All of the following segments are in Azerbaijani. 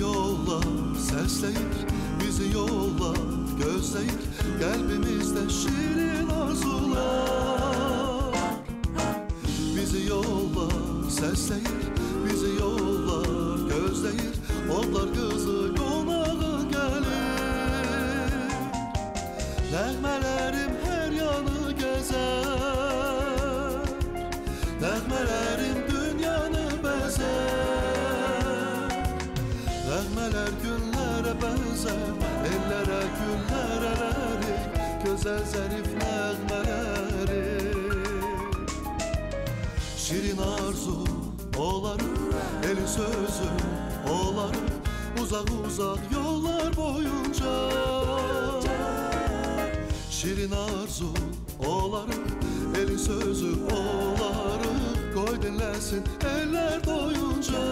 yollar səsləyir, bizi yollar gözləyir, qəlbimizdə şirin arzular. Bizi yollar səsləyir, bizi yollar gözləyir, onlar qızı qonağı gəlir. Nəğmələrim hər yanı gəzər, nəğmələrim dünyanı bəzər. Nəğmələr günlərə bənzər, ellərə güllər ələrik, gözəl zərif nəğmələrik. Şirin arzu olarıq, elin sözü olarıq, uzaq-uzaq yollar boyunca. Şirin arzu olarıq, elin sözü olarıq, qoy dinləsin eller doyunca.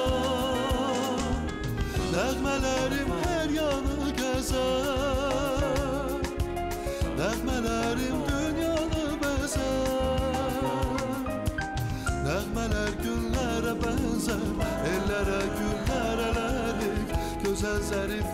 Nəğmələrim hər yanı gəzər, nəğmələrim dünyanı bəzər. Nəğmələr günlərə bənzər, ellərə güllər ələrik, gözəl zərif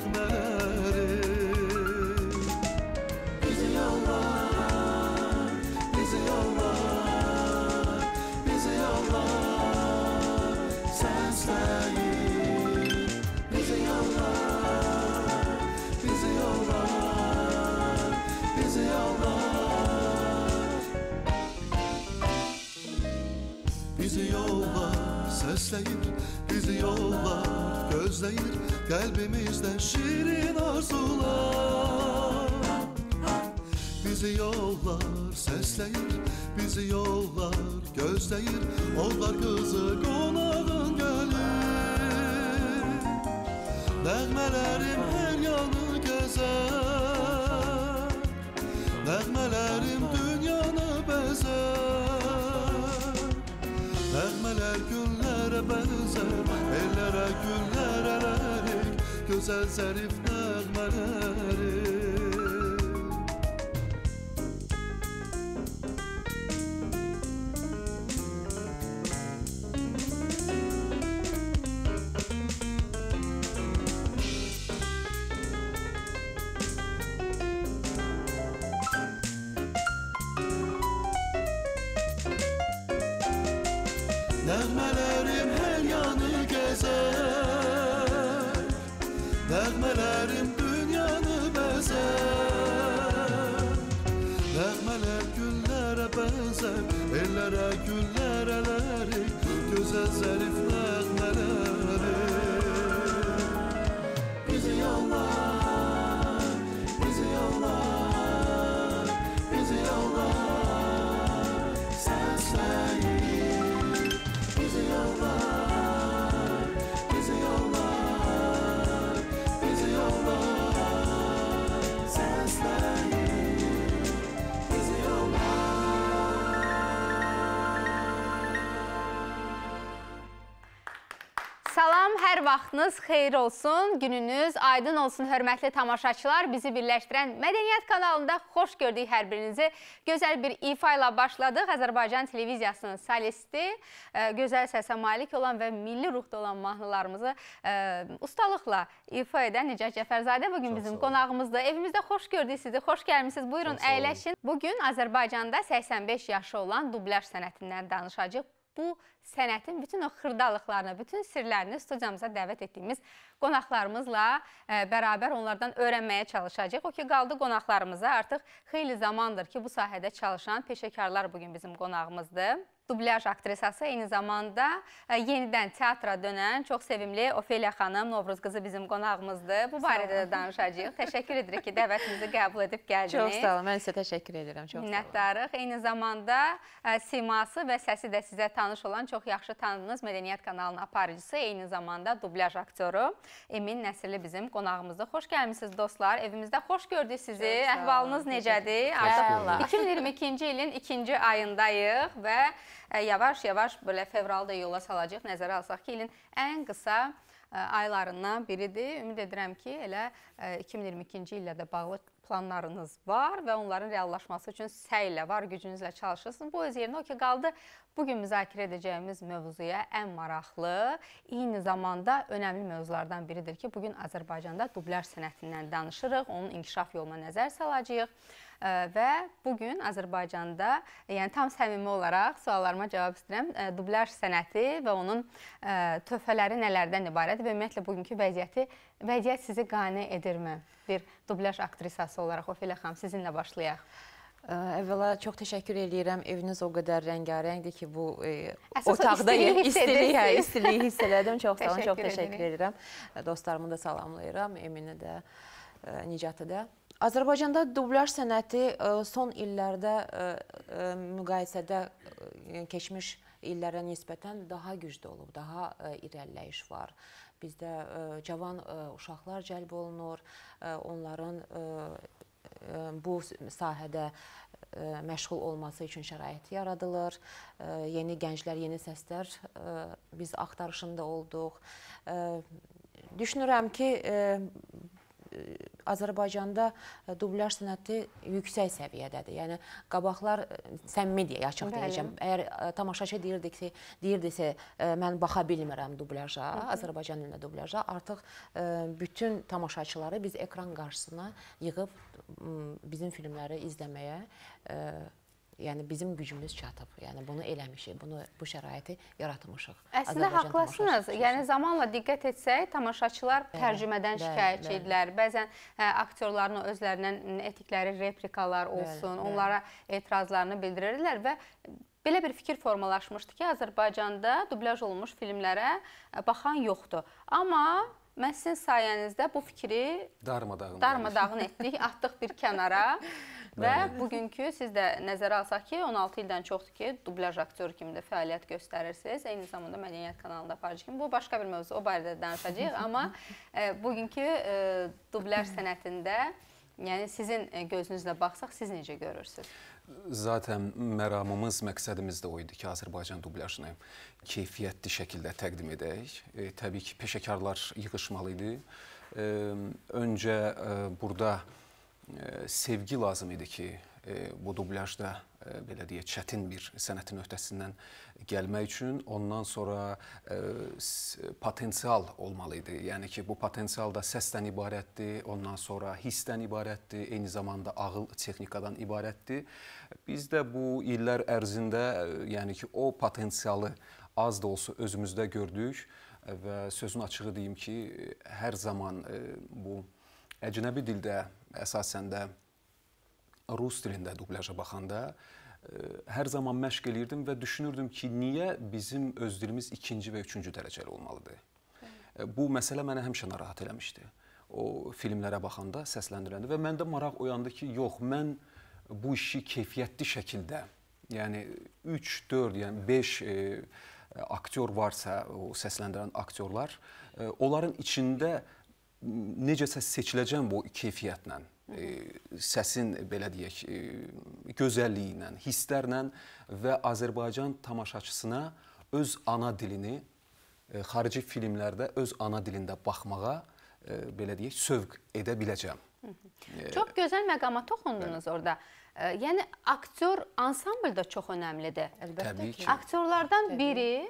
nəğmələrik. Bizi yollar, bizi yollar, bizi yollar səsləyir. Bizi yollar, bizi yollar, bizi yollar. Bizi yollar səsləyir, bizi yollar gözləyir, qəlbimizdən şirin arzular. Bizi yollar səsləyir, bizi yollar gözləyir, onlar qızı qonağın gəlir. Nəğmələrim hər yanı gəzər, nəğmələrim dünyanı bəzər. Nəğmələr günlərə bənzər, ellərə güllər ələrik, gözəl zərif nəğmələrik. Nəğmələrim hər yanı gəzər, nəğmələrim dünyanı bəzər. Nəğmələr güllərə bənzər, ellərə güllər ələrik, gözəl zərif nəğmələrik. Bizi yollar, bizi yollar, bizi yollar səsləyir. Bizi yollar, bizi yollar, bizi yollar səsləyir. Bizi yollar. Salam, hər vaxtınız xeyir olsun, gününüz aydın olsun hörmətli tamaşaçılar. Bizi birləşdirən Mədəniyyət kanalında xoş gördük hər birinizi. Gözəl bir ifa ilə başladıq. Azərbaycan televiziyasının solisti, gözəl səsə malik olan və milli ruhda olan mahnılarımızı ustalıqla ifa edən Nicat Cəfərzadə bugün bizim qonağımızdır. Evimizdə xoş gördük sizi, xoş gəlmişsiniz. Buyurun, əyləşin. Bugün Azərbaycanda 85 yaşı olan dublyaj sənətindən danışacağıq. Bu sənətin bütün o xırdalıqlarını, bütün sirlərini studiyamıza dəvət etdiyimiz qonaqlarımızla bərabər onlardan öyrənməyə çalışacaq. O ki, qaldı qonaqlarımıza artıq xeyli zamandır ki, bu sahədə çalışan peşəkarlar bugün bizim qonağımızdır. Dublyaj aktrisası, eyni zamanda yenidən teatra dönən çox sevimli Ofeliya xanım, Novruz qızı bizim qonağımızdır. Bu barədə də danışacağıq. Təşəkkür edirik ki, dəvətimizi qəbul edib gəldiniz. Çox sağ olun, mən sizə təşəkkür edirəm. Minnətdarıq. Eyni zamanda siması və səsi də sizə tanış olan, çox yaxşı tanıdığınız Mədəniyyət kanalının aparıcısı, eyni zamanda dublyaj aktyoru Emin Nəsirli bizim qonağımızda. Xoş gəlmişsiniz dostlar. Evimizdə xoş gördük sizi. Əhvalınız necədir? Artıq 2022-ci ilin 2-ci ayındayıq və yavaş-yavaş belə fevralda yola salacaq. Nəzərə alsaq ki, ilin ən qısa aylarından biridir. Ümid edirəm ki, elə 2022-ci illə də bağlı planlarınız var və onların reallaşması üçün səylə, var gücünüzlə çalışırsınız. Bu öz yerinə o ki, qaldı bugün müzakirə edəcəyimiz mövzuya ən maraqlı, eyni zamanda önəmli mövzulardan biridir ki, bugün Azərbaycanda dublyaj sənətindən danışırıq, onun inkişaf yoluna nəzər salacağıq. Və bugün Azərbaycanda, yəni tam səmimi olaraq suallarıma cavab istəyirəm, dublyaj sənəti və onun töhfələri nələrdən ibarət və ümumiyyətlə bugünkü vəziyyət sizi qane edirmi? Bir dublyaj aktrisası olaraq Ofelia xanım, sizinlə başlayaq. Əvvəla çox təşəkkür edirəm. Eviniz o qədər rəngarəngdir ki, bu otaqda istiliyi hiss elədim. Çox sağ olun, çox təşəkkür edirəm. Dostlarımı da salamlayıram, Eminə də, Nicatı da. Azərbaycanda dublyaj sənəti son illərdə müqayisədə keçmiş illərə nisbətən daha güclü olub, daha irəliləyiş var. Bizdə cavan uşaqlar cəlb olunur, onların bu sahədə məşğul olması üçün şərait yaradılır. Yeni gənclər, yeni səslər biz axtarışında olduq. Düşünürəm ki, Azərbaycanda dublyaj sənəti yüksək səviyyədədir. Yəni, qabaqlar, səmimi deyə, açıq deyəcəm. Əgər tamaşaçı deyirdisə, mən baxa bilmirəm dublyaja, Azərbaycan dilində dublyaja, artıq bütün tamaşaçıları biz ekran qarşısına yığıb bizim filmləri izləməyə, yəni bizim gücümüz çatıb. Yəni bunu eləmişik, bu şəraiti yaratmışıq. Əslində haqlısınız. Yəni zamanla diqqət etsək, tamaşaçılar tərcümədən şikayətçi idilər. Bəzən aktyorların özlərindən etdikləri replikalar olsun, onlara etirazlarını bildirirlər və belə bir fikir formalaşmışdı ki, Azərbaycanda dublyaj olunmuş filmlərə baxan yoxdur. Amma mən sizin sayənizdə bu fikri darmadağın etdik, atdıq bir kənara. Və bugünkü siz də nəzərə alsaq ki, 16 ildən çoxdur ki, dublyaj aktyoru kimi də fəaliyyət göstərirsiniz. Eyni zamanda Mədəniyyət kanalında aparıcı kimi. Bu başqa bir mövzu, o barədə danışacağıq. Amma bugünkü dublyaj sənətində, yəni sizin gözünüzlə baxsaq, siz necə görürsünüz? Zaten məramımız, məqsədimiz də o idi ki, Azərbaycan dublyajını keyfiyyətli şəkildə təqdim edək. Təbii ki, peşəkarlar yığışmalı idi. Öncə burada sevgi lazım idi ki, bu dublyajda belə deyək, çətin bir sənətin öhdəsindən gəlmək üçün. Ondan sonra potensial olmalı idi. Yəni ki, bu potensial da səsdən ibarətdir, ondan sonra hissdən ibarətdir, eyni zamanda ağıl texnikadan ibarətdir. Biz də bu illər ərzində, yəni ki, o potensialı az da olsa özümüzdə gördük və sözün açığı deyim ki, hər zaman bu əcnəbi dildə, əsasən də rus dilində dublyaja baxanda hər zaman məşq eləyirdim və düşünürdüm ki, niyə bizim öz dilimiz ikinci və üçüncü dərəcəli olmalıdır? Bu məsələ mənə həmişə narahat eləmişdi. O filmlərə baxanda, səsləndirəndə və məndə maraq oyandı ki, yox, mən bu işi keyfiyyətli şəkildə, yəni 3, 4, yəni 5 aktyor varsa, o səsləndirən aktyorlar, onların içində necəsə seçiləcəm bu keyfiyyətlə, səsin, belə deyək, gözəlliyi ilə, hisslərlə və Azərbaycan tamaşaçısına öz ana dilini, xarici filmlərdə öz ana dilində baxmağa, belə deyək, sövq edə biləcəm. Çox gözəl məqama toxundunuz orada. Yəni, aktyor ansambl da çox önəmlidir. Təbii ki. Aktyorlardan biri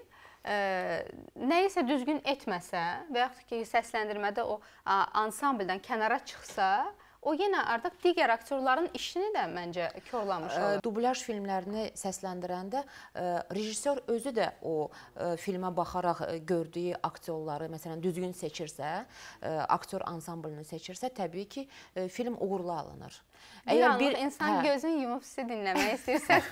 nəyisə düzgün etməsə və yaxud ki, səsləndirmədə o ansambldan kənara çıxsa, o yenə artıq digər aktyorların işini də məncə korlamış olur. Dublyaj filmlərini səsləndirəndə rejissor özü də o filmə baxaraq gördüyü aktyorları, məsələn, düzgün seçirsə, aktyor ansamblını seçirsə, təbii ki, film uğurlu alınır. Bir anlıq insan gözünü yumub sizi dinləmək istəyir.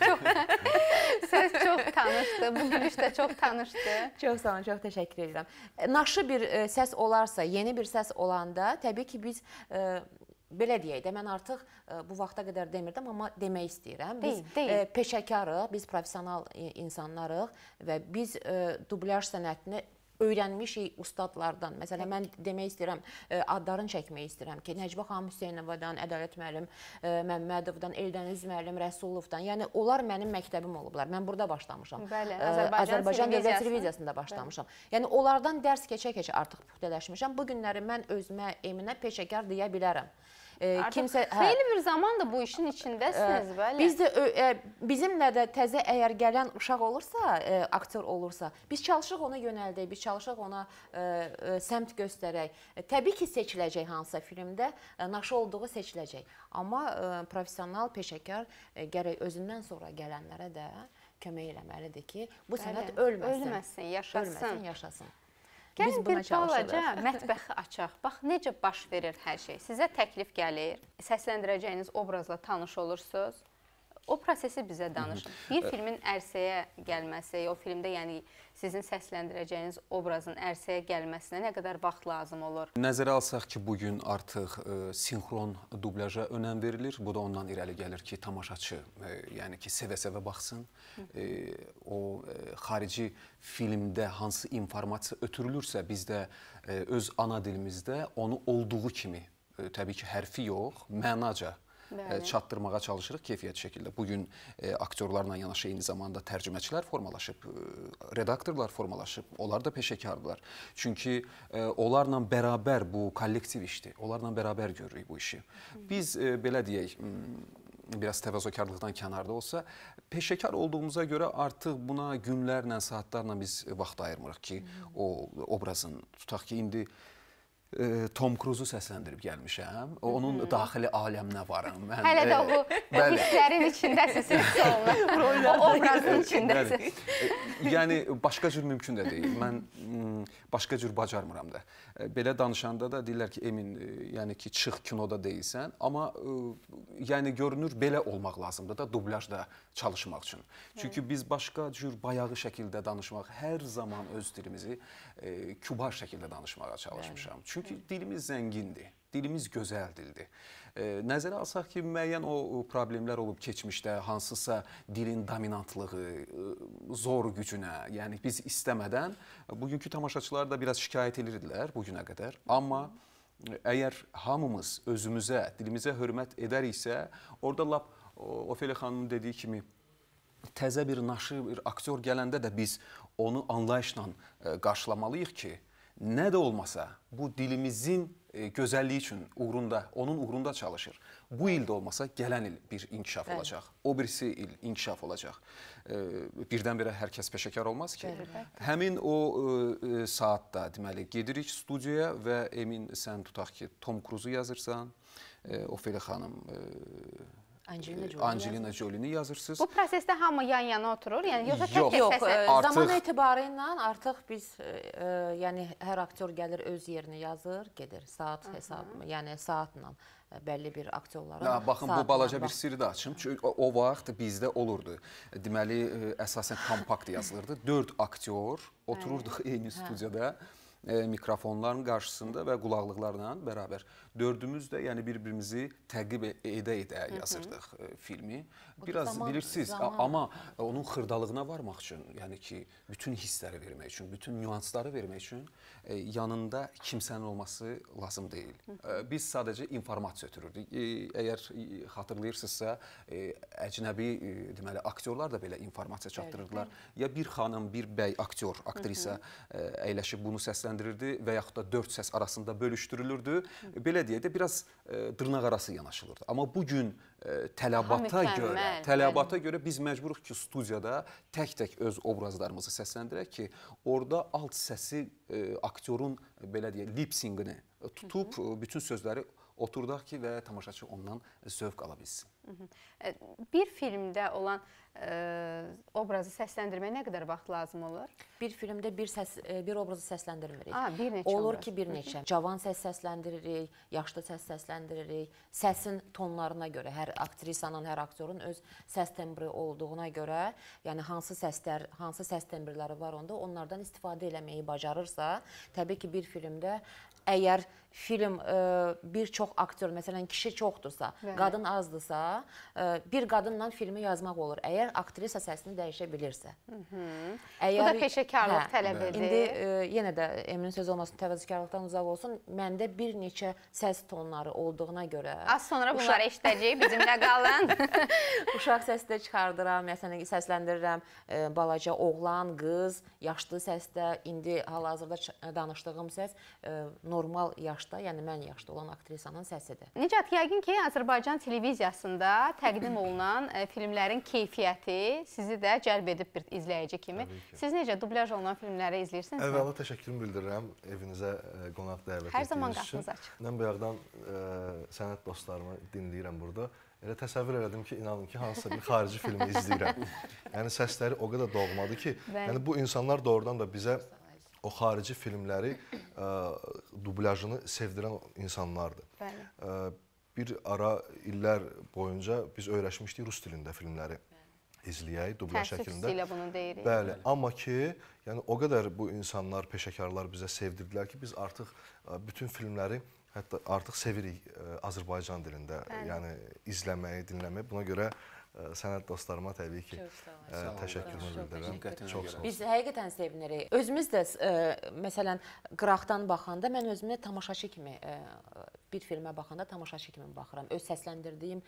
Səs çox tanışdı, bu gülüş də çox tanışdı. Çox sağ olun, çox təşəkkür edirəm. Naşı bir səs olarsa, yeni bir səs olanda, təbii ki, biz belə deyək də, mən artıq bu vaxta qədər demirdim, amma demək istəyirəm. Biz peşəkarıq, biz professional insanlarıq və biz dublyaj sənətini öyrənmişik ustadlardan. Məsələn, mən demək istəyirəm, adlarını çəkmək istəyirəm ki, Nəcibə xanım Hüseynovadan, Ədalət müəllim Məmmədovdan, Eldəniz müəllim Rəsulovdan. Yəni onlar mənim məktəbim olublar. Mən burada başlamışam. Bəli, Azərbaycan Dövlət Televiziyasında başlamışam. Yəni onlardan dərs keçə-keçə artıq puxtələşmişəm. Bu günləri mən özümə, Eminə peşəkar deyə bilərəm. Kimsə xeyli bir zaman da bu işin içindəsiniz, bəli. Biz də bizimlə də təzə əgər gələn uşaq olursa, aktyor olursa, biz çalışırıq ona yönəldək, biz çalışırıq ona səmt göstərək. Təbii ki, seçiləcək hansısa filmdə, naşı olduğu seçiləcək. Amma professional, peşəkar gərək özündən sonra gələnlərə də kömək eləməlidir ki, bu sənət ölməsin. Ölməsin, yaşasın. Ölməsin, yaşasın. Gəlin bir balaca mətbəxi açaq. Bax, necə baş verir hər şey. Sizə təklif gəlir, səsləndirəcəyiniz obrazla tanış olursunuz. O prosesi bizə danışın. Bir filmin ərsəyə gəlməsi, o filmdə yəni sizin səsləndirəcəyiniz obrazın ərsəyə gəlməsinə nə qədər vaxt lazım olur? Nəzərə alsaq ki, bugün artıq sinxron dublaja önəm verilir. Bu da ondan irəli gəlir ki, tamaşaçı yəni ki, sevə-sevə baxsın. O xarici filmdə hansı informasiya ötürülürsə, biz də öz ana dilimizdə onu olduğu kimi, təbii ki, hərfi yox, mənaca çatdırmağa çalışırıq keyfiyyətli şəkildə. Bugün aktyorlarla yanaşı eyni zamanda tərcüməçilər formalaşıb, redaktorlar formalaşıb, onlar da peşəkardırlar. Çünki onlarla bərabər bu kollektiv işdir, onlarla bərabər görürük bu işi. Biz belə deyək, biraz təvazökarlıqdan kənarda olsa, peşəkar olduğumuza görə artıq buna günlərlə, saatlarla biz vaxt ayırmırıq ki, o obrazın, tutaq ki, indi Tom Cruise-u səsləndirib gəlmişəm. Onun daxili aləminə varım. Hələ də o hisslərin içindəsiz, o obrazın içindəsiz. Yəni, başqa cür mümkün də deyil. Mən başqa cür bacarmıram da. Belə danışanda da deyirlər ki, Emin, yəni ki, çıx kinoda deyilsən. Amma yəni görünür, belə olmaq lazımdır da dubljajda çalışmaq üçün. Çünki biz başqa cür bayağı şəkildə danışmaq, hər zaman öz dilimizi kübar şəkildə danışmağa çalışmışam. Çünki dilimiz zəngindir, dilimiz gözəl dildir. Nəzərə alsaq ki, müəyyən o problemlər olub keçmişdə, hansısa dilin dominantlığı, zor gücünə, yəni biz istəmədən, bugünkü tamaşaçılar da biraz şikayət edirdilər bugünə qədər. Amma əgər hamımız özümüzə, dilimizə hörmət edəriksə, orada lap Ofeliya xanımın dediyi kimi, təzə bir naşı, bir aktyor gələndə də biz onu anlayışla qarşılamalıyıq ki, nə də olmasa bu dilimizin gözəlliyi üçün uğrunda, onun uğrunda çalışır. Bu il də olmasa gələn il bir inkişaf olacaq. O birisi il inkişaf olacaq. Birdən-birə hər kəs peşəkar olmaz ki. Həmin o saatda deməli gedirik studiyaya və Emin sən tutaq ki, Tom Cruise-u yazırsan, Ofeliya xanım Angelina Jolie'ni yazırsınız. Bu prosesdə hamı yan-yana oturur? Yəni yoxsa Yox, tək-tək zaman etibarı ilə artıq biz, yəni hər aktyor gəlir öz yerini yazır, gedir saat hesabı, yəni saatla bəlli bir aktyorların. Baxın, bu balaca bir sirri də açım. Çünki o vaxt bizdə olurdu. Deməli, əsasən kompakt yazılırdı. 4 aktyor otururduq eyni studiyada. Mikrofonların qarşısında və qulaqlıqlarla bərabər. Dördümüz də yəni bir-birimizi təqib edə-edə yazırdıq filmi. Biraz bilirsiniz, amma onun xırdalığına varmaq üçün, yəni ki, bütün hissləri vermək üçün, bütün nüansları vermək üçün yanında kimsənin olması lazım deyil. Biz sadəcə informasiya ötürürdük. Əgər xatırlayırsınızsa, əcnəbi deməli aktyorlar da belə informasiya çatdırırdılar. Ya bir xanım, bir bəy aktyor, aktrisa əyləşib bunu səsləndirirdi və yaxud da 4 səs arasında bölüşdürülürdü. Belə deyək də biraz dırnaq arası yanaşılırdı. Amma bugün tələbata görə biz məcburuq ki, studiyada tək-tək öz obrazlarımızı səsləndirək ki, orada alt səsi aktyorun belə deyək lip-singini tutub bütün sözləri oturdaq ki və tamaşaçı ondan zövq ala bilsin. Bir filmdə olan obrazı səsləndirməyə nə qədər vaxt lazım olur? Bir filmdə bir obrazı səsləndirmirik. Bir neçə Olur obraz. ki, bir neçə. Cavan səs səsləndiririk, yaşlı səs səsləndiririk. Səsin tonlarına görə, hər aktrisanın, hər aktyorun öz səs tembri olduğuna görə, yəni hansı səs tembrləri var onda, onlardan istifadə eləməyi bacarırsa, təbii ki, bir filmdə əgər film bir çox aktyor, məsələn kişi çoxdursa, Bəli. qadın azdırsa, bir qadınla filmi yazmaq olur. Əgər aktrisa səsini dəyişə bilirsə. Bu da peşəkarlıq tələb edir. İndi yenə də Eminin sözü olmasın, təvəzzükarlıqdan uzaq olsun. Məndə bir neçə səs tonları olduğuna görə Az sonra bunları eşidəcəyik, bizimlə qalın. uşaq səsi də çıxardıram, məsələn səsləndirirəm balaca oğlan, qız, yaşlı səsdə. İndi hal-hazırda danışdığım səs normal yaşda, yəni mən yaşda olan aktrisanın səsidir. Nicat, yəqin ki, Azərbaycan televiziyasında təqdim olunan filmlərin keyfiyyəti sizi də cəlb edib bir izləyici kimi. Siz necə dublyaj olunan filmləri izləyirsiniz? Əvvəla təşəkkürümü bildirirəm evinizə qonaq dəvət Hər zaman etdiyiniz üçün. qapınız açıq. Mən bayaqdan sənət dostlarımı dinləyirəm burada. Elə təsəvvür elədim ki, inanın ki, hansısa bir xarici filmi izləyirəm. Yəni səsləri o qədər doğmadır ki, yəni bu insanlar doğrudan da bizə o xarici filmləri dublyajını sevdirən insanlardır. Bəli. Bir ara illər boyunca biz öyrəşmişdik rus dilində filmləri izləyək, dublyaj Təəssüf şəklində. ilə bunu deyirik. Bəli, amma ki, yəni o qədər bu insanlar, peşəkarlar bizə sevdirdilər ki, biz artıq bütün filmləri hətta artıq sevirik Azərbaycan dilində, yəni izləməyi, dinləməyi. Buna görə sənət dostlarıma təbii ki, təşəkkürümü bildirirəm. Çox sağ olun. Biz həqiqətən sevinirik. Özümüz də məsələn qıraqdan baxanda mən özümü tamaşaçı kimi bir filmə baxanda tamaşaçı kimi baxıram. Öz səsləndirdiyim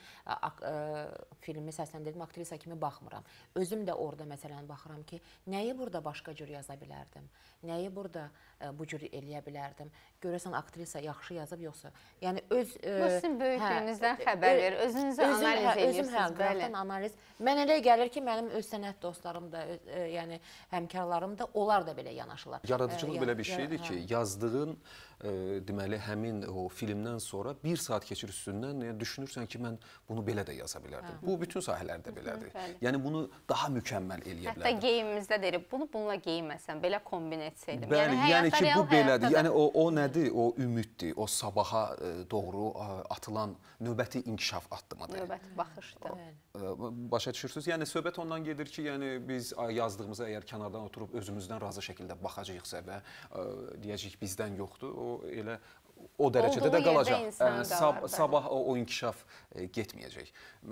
filmi səsləndirdiyim aktrisa kimi baxmıram. Özüm də orada məsələn baxıram ki, nəyi burada başqa cür yaza bilərdim? Nəyi burada bu cür eləyə bilərdim? Görəsən aktrisa yaxşı yazıb yoxsa? Yəni öz Bu sizin böyüklüyünüzdən xəbər verir. Özünüzü analiz edirsiniz. Bəli. Analiz. Mən elə gəlir ki, mənim öz sənət dostlarım da, yəni həmkarlarım da, onlar da belə yanaşırlar. Yaradıcılıq belə bir şeydir ki, yazdığın deməli həmin o filmdən sonra bir saat keçir üstündən düşünürsən ki, mən bunu belə də yaza bilərdim. Bu bütün sahələrdə belədir. Yəni bunu daha mükəmməl eləyə bilərdim. Hətta geyimimizdə deyirik, bunu bununla geyinməsəm, belə kombin etsəydim. Bəli, yəni ki, bu belədir. Yəni o nədir? O ümiddir, o sabaha doğru atılan növbəti inkişaf addımıdır. Növbəti baxışdır. Başa düşürsünüz? Yəni söhbət ondan gedir ki, yəni biz yazdığımıza əgər kənardan oturub özümüzdən razı şəkildə baxacağıqsa və deyəcəyik bizdən yoxdur, o elə o dərəcədə də qalacaq. Sabah o inkişaf getməyəcək.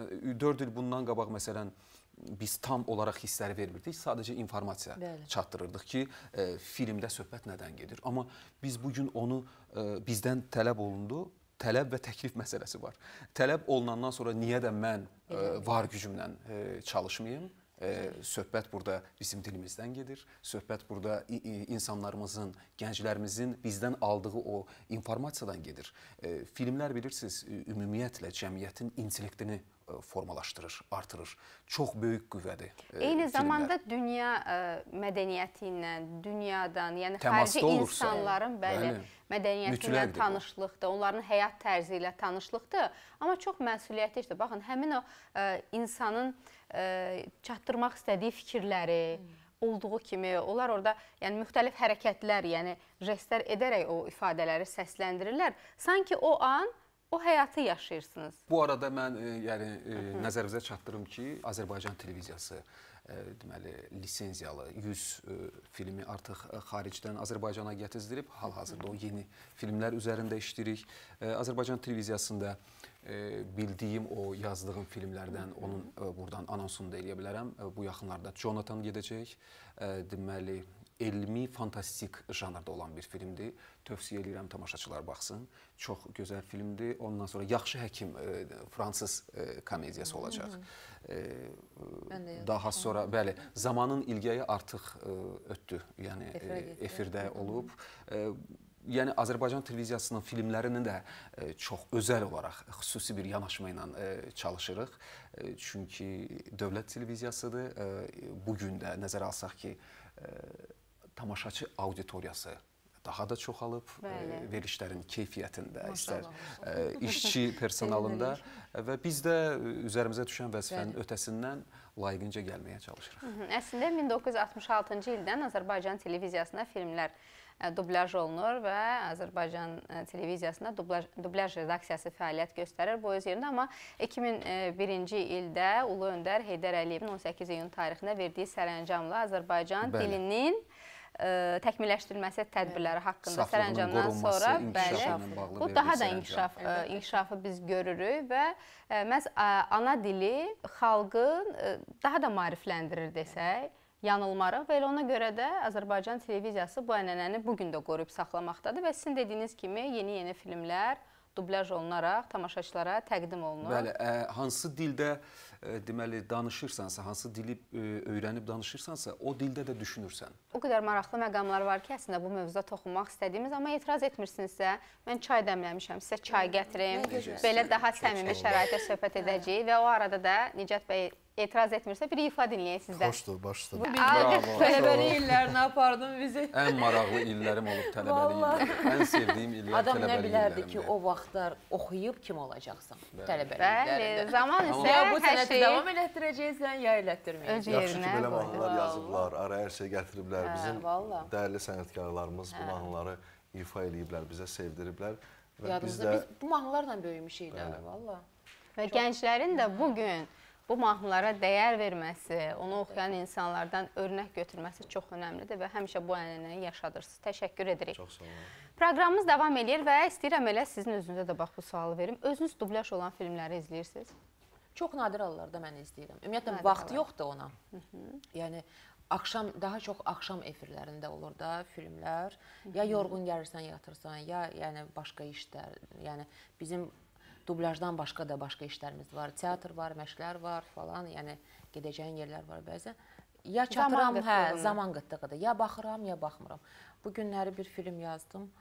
4 il bundan qabaq məsələn biz tam olaraq hissləri vermirdik. Sadəcə informasiya çatdırırdıq ki, filmdə söhbət nədən gedir. Amma biz bugün onu bizdən tələb olundu. Tələb və təklif məsələsi var. Tələb olunandan sonra niyə də mən var gücümlə çalışmayayım? Söhbət burada bizim dilimizdən gedir. Söhbət burada insanlarımızın, gənclərimizin bizdən aldığı o informasiyadan gedir. Filmlər bilirsiniz, ümumiyyətlə cəmiyyətin intellektini formalaşdırır, artırır. Çox böyük qüvvədir. Eyni zamanda dünya mədəniyyəti ilə, dünyadan, yəni xarici insanların mədəniyyəti ilə tanışlıqdır, onların həyat tərzi ilə tanışlıqdır. Amma çox məsuliyyətli işdir. Baxın, həmin o insanın çatdırmaq istədiyi fikirləri olduğu kimi, onlar orada yəni müxtəlif hərəkətlər, yəni jestlər edərək o ifadələri səsləndirirlər. Sanki o an o həyatı yaşayırsınız. Bu arada mən yəni nəzərinizə çatdırım ki, Azərbaycan televiziyası deməli lisenziyalı 100 filmi artıq xaricdən Azərbaycana gətirilib. Hal-hazırda o yeni filmlər üzərində işləyirik. Azərbaycan televiziyasında bildiyim o yazdığım filmlərdən onun buradan anonsunu da eləyə bilərəm. Bu yaxınlarda Jonathan gedəcək. Deməli elmi, fantastik janrda olan bir filmdir. Tövsiyə edirəm tamaşaçılar baxsın. Çox gözəl filmdir. Ondan sonra Yaxşı Həkim fransız komediyası olacaq. Daha sonra bəli, Zamanın İlgəyi artıq ötdü. Yəni efirdə olub. Yəni Azərbaycan televiziyasının filmlərinin də çox özəl olaraq xüsusi bir yanaşma ilə çalışırıq. Çünki dövlət televiziyasıdır. Bu gün də nəzərə alsaq ki, tamaşaçı auditoriyası daha da çoxalıb, verilişlərin keyfiyyətində, istər işçi personalında və biz də üzərimizə düşən vəzifənin ötəsindən layiqincə gəlməyə çalışırıq. Əslində 1966-cı ildən Azərbaycan televiziyasında filmlər dublyaj olunur və Azərbaycan televiziyasında dublyaj redaksiyası fəaliyyət göstərir bu öz yerində. Amma 2001-ci ildə Ulu Öndər Heydər Əliyevin 18 iyun tarixində verdiyi sərəncamla Azərbaycan dilinin təkmilləşdirilməsi tədbirləri haqqında Saflığının sərəncamdan qorunması, sonra inkişafı ilə bağlı bu verdiyi daha da sərəncam. inkişafı biz görürük və məhz ana dili xalqı daha da maarifləndirir desək, yanılmarıq və elə ona görə də Azərbaycan televiziyası bu ənənəni bugün də qoruyub saxlamaqdadır və sizin dediyiniz kimi yeni filmlər dublyaj olunaraq tamaşaçılara təqdim olunur. Bəli, hansı dildə deməli danışırsansa, hansı dili öyrənib danışırsansa, o dildə də düşünürsən. O qədər maraqlı məqamlar var ki, əslində bu mövzuda toxunmaq istədiyimiz, amma etiraz etmirsinizsə, mən çay dəmləmişəm, sizə çay gətirim. Belə daha səmimi şəraitdə söhbət edəcəyik və o arada da Nicat bəy etiraz etmirsə bir ifa dinləyək sizdən. Xoşdur, başdır. Bravo. Tələbəlik illərinə apardın bizi. Ən maraqlı illərim olub tələbəlik illəri. Ən sevdiyim illər Adam nə tələbəlik bilərdi ki, illərimdir. o vaxtlar oxuyub kim olacaqsan tələbəlik Bəli, illərində. zaman isə Ya bu hər sənəti şey davam elətdirəcəksən, ya elətdirməyəcəksən. öz Yaxşı ki, yerinə belə qoydu. mahnılar yazıblar, araya hər şey gətiriblər. Bizim valla. dəyərli sənətkarlarımız bu mahnıları ifa eləyiblər, bizə sevdiriblər. Və biz Yadımızda də biz bu mahnılarla böyümüşük də, valla. Və gənclərin də bugün bu mahnılara dəyər verməsi, onu oxuyan insanlardan örnək götürməsi çox önəmlidir və həmişə bu ənənəni yaşadırsınız. Təşəkkür edirik. çox sağ olun. Proqramımız davam edir və istəyirəm elə sizin özünüzə də bax bu sualı verim. Özünüz dublyaj olan filmləri izləyirsiniz? Çox nadir hallarda mən izləyirəm. Ümumiyyətlə Nadir vaxt hallar. yoxdur ona. Yəni axşam daha çox axşam efirlərində olur da filmlər. Ya yorğun gəlirsən, yatırsan, ya yəni başqa işlər. Yəni bizim dublyajdan başqa da başqa işlərimiz var. Teatr var, məşqlər var falan. Yəni gedəcəyin yerlər var bəzən. Ya çatıram, zaman qıtlığıdır. Ya baxıram, ya baxmıram. Bu günləri bir film yazdım.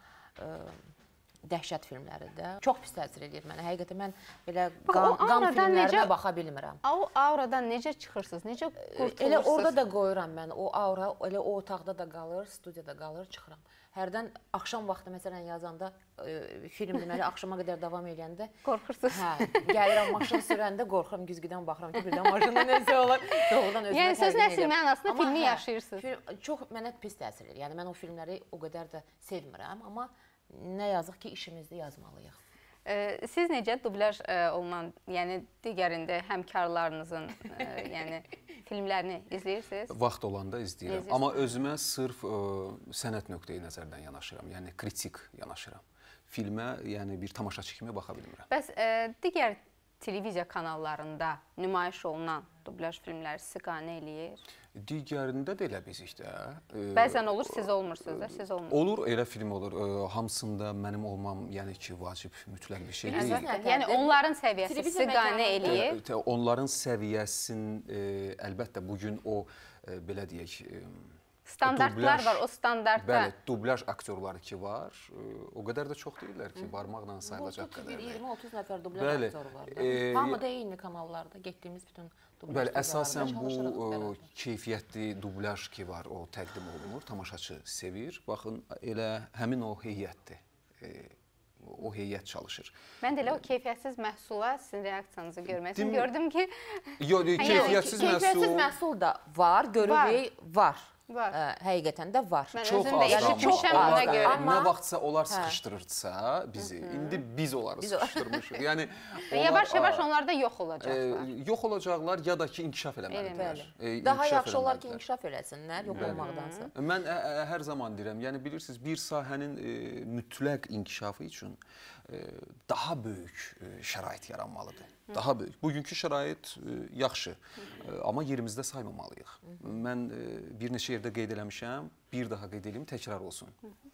Dəhşət filmləridir. Çox pis təsir edir mənə. Həqiqətən mən belə qan filmlərinə baxa bilmirəm. O auradan necə çıxırsınız? Necə qurtulursunuz? Elə orada da qoyuram mən. O aura elə o otaqda da qalır, studiyada qalır, çıxıram. Hərdən axşam vaxtı məsələn yazanda film deməli axşama qədər davam eləyəndə qorxursunuz. Hə, gəlirəm maşın sürəndə qorxuram, güzgüdən baxıram ki, birdən maşında nəsə olar. Doğrudan özümə Yəni sözün əsl mənasında Amma filmi yaşayırsınız. Çox mənə pis təsir edir. Yəni mən o filmləri o qədər də sevmirəm, amma nə yazıq ki, işimizdə yazmalıyıq. Siz necə dublyaj olunan, yəni digərində həmkarlarınızın yəni filmlərini izləyirsiniz? Vaxt olanda izləyirəm. Amma özümə sırf sənət nöqteyi nəzərdən yanaşıram. Yəni kritik yanaşıram. Filmə, yəni bir tamaşaçı kimi baxa bilmirəm. Bəs digər televiziya kanallarında nümayiş olunan dublyaj filmləri sizi qane eləyir? Digərində də elə bizik də. Bəzən olur, siz olmursunuz da, siz olmursunuz. Olur, elə film olur. Hamısında mənim olmam, yəni ki, vacib, mütləq bir şey deyil. Yəni onların səviyyəsi sizi qane eləyir. Onların səviyyəsinin əlbəttə bugün o belə deyək, standartlar var, o standartda. Bəli, dublyaj aktyorları ki var, o qədər də çox deyirlər ki, barmaqla sayılacaq qədər. 20-30 nəfər dublyaj aktyoru var da. Hamı da eyni kanallarda getdiyimiz bütün dublyaj. Bəli, əsasən bu keyfiyyətli dublyaj ki var, o təqdim olunur, tamaşaçı sevir. Baxın, elə həmin o heyətdir. O heyət çalışır. Mən də elə o keyfiyyətsiz məhsula sizin reaksiyanızı görmək üçün gördüm ki... Yox, keyfiyyətsiz məhsul da var, görürük, var. Həqiqətən də var. Çox az. Nə vaxtsa onlar sıxışdırırsa bizi, indi biz onları sıxışdırmışıq. Yəni yavaş-yavaş onlar da yox olacaqlar. Yox olacaqlar ya da ki, inkişaf eləməlidirlər. Daha yaxşı olar ki, inkişaf eləsinlər, yox olmaqdansa. Mən hər zaman deyirəm, yəni bilirsiniz, bir sahənin mütləq inkişafı üçün daha böyük şərait yaranmalıdır. Daha böyük. Bugünkü şərait yaxşı, amma yerimizdə saymamalıyıq. Mən bir neçə yerdə qeyd eləmişəm, bir daha qeyd edeyim, təkrar olsun.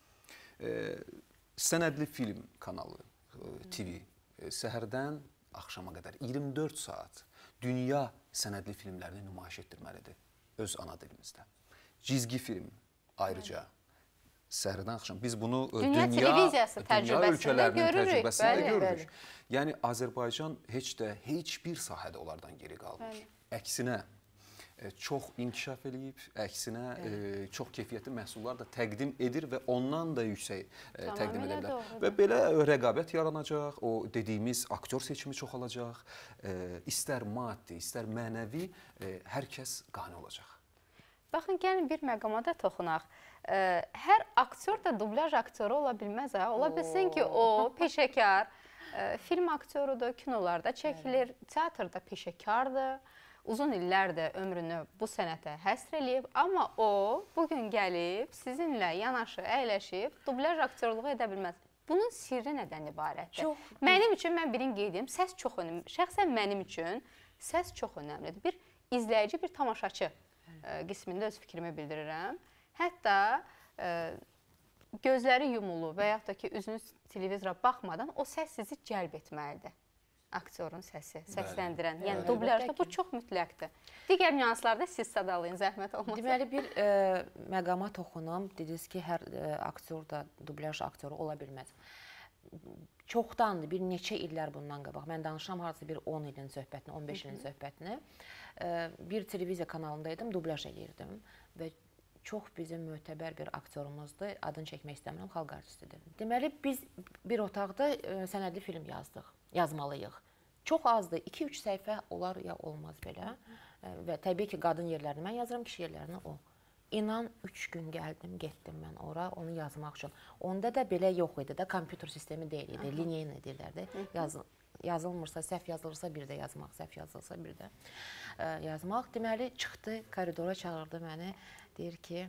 Sənədli film kanalı, TV, səhərdən axşama qədər 24 saat dünya sənədli filmlərini nümayiş etdirməlidir öz ana dilimizdə. Cizgi film ayrıca səhərdən axşam. Biz bunu dünya ölkələrinin təcrübəsində görürük. Yəni, Azərbaycan heç bir sahədə onlardan geri qalmır. Əksinə, çox inkişaf eləyib, əksinə çox keyfiyyətli məhsullar da təqdim edir və ondan da yüksək təqdim edə bilər. Və belə rəqabət yaranacaq, o dediyimiz aktyor seçimi çoxalacaq, istər maddi, istər mənəvi, hər kəs qane olacaq. Baxın, gəlin bir məqama da toxunaq. Hər aktyor da dublyaj aktyoru ola bilməz. Ola bilsin ki, o peşəkar, film aktyorudur, kinolarda çəkilir, teatrda peşəkardır, uzun illərdir ömrünü bu sənətə həsr eləyib, amma o bugün gəlib sizinlə yanaşı əyləşib dublyaj aktyorluğu edə bilməz. Bunun sirri nədən ibarətdir? Mənim üçün, mən birini qeyd edim, səs çox önəmli. Şəxsən mənim üçün səs çox önəmlidir. Bir izləyici, bir tamaşaçı qismində öz fikrimi bildirirəm. Hətta gözləri yumulu və yaxud da ki, üzünüz televizora baxmadan o səs sizi cəlb etməlidir. Aktyorun səsi, səsləndirən. Yəni, dublyajda bu çox mütləqdir. Digər nüanslarda siz sadalayın, zəhmət olmasa. Deməli, bir məqama toxunum. Dediniz ki, hər aktyor da dublyaj aktyoru ola bilməz. Çoxdandır, bir neçə illər bundan qabaq. Mən danışıram harası bir 10 ilin söhbətini, 15 ilin söhbətini. Bir televiziya kanalındaydım, dublyaj eləyirdim və çox bizim mötəbər bir aktyorumuzdur. Adını çəkmək istəmirəm, xalq artistidir. Deməli, biz bir otaqda sənədli film yazmalıyıq. Çox azdır, 2-3 səhifə olar ya olmaz belə. Və təbii ki, qadın yerlərini mən yazıram, kişi yerlərini o. İnan 3 gün gəldim, getdim mən ora, onu yazmaq üçün. Onda da belə yox idi də, kompüter sistemi deyil idi, lineyni deyirlərdi. Yazılmırsa, səhv yazılırsa bir də yazmaq, səhv yazılırsa bir də yazmaq. Deməli, çıxdı, koridora çağırdı məni, deyir ki,